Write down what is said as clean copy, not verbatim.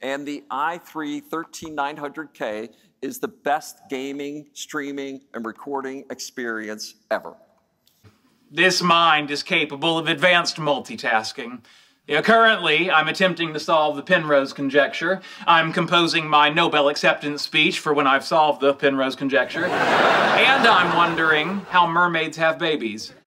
and the i3-13900K is the best gaming, streaming, and recording experience ever. This mind is capable of advanced multitasking. Currently, I'm attempting to solve the Penrose conjecture. I'm composing my Nobel acceptance speech for when I've solved the Penrose conjecture. And I'm wondering how mermaids have babies.